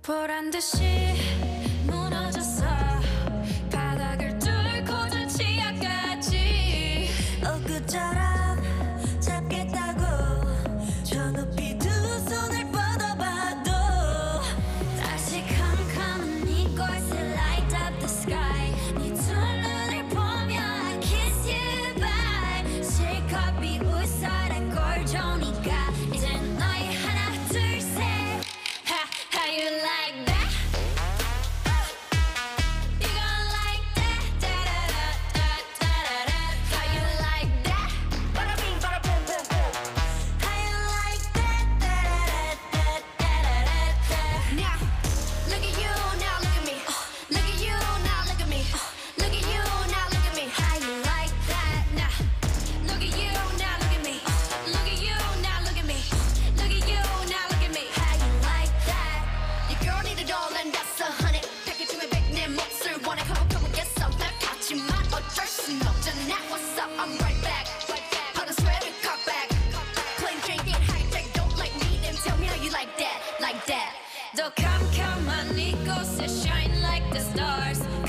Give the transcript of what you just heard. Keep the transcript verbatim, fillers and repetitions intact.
보란 듯이 무너졌어. 바닥을 뚫고 전 치아까지. 엊그처럼 잡겠다고 저 높이 두 손을 뻗어봐도 다시 캄캄한 이곳에 light up the sky. 네 두 눈을 보며 I kiss you bye. 실컷 비웃어라 꼴 좋으니까 이젠 너희 하나 둘 셋. Ha, how you like that? You gon' like that? Da-da-da-da-da-da-da. How you like that? Bada bing, bada boom, boom, boom. How you like that? Da-da-da-da-da-da-da. Now, look at you, now look at me. Look at you, now look at me. Look at you, now look at me. How you like that? Now, look at you, now look at me. Look at you, now look at me. Look at you, now look at me. How you like that? Your girl need a doll and that's a hundred. 패키지 중에 백 내 몫을 원해. Come on, come on, get some. 날 같지만 어쩔 순 없잖아. What's up? I'm right back. How to sweat it, cock back. Plain drinking, hijack, don't like me. Then tell me how you like that, like that. 더 캄캄한 이곳에 shine like the stars.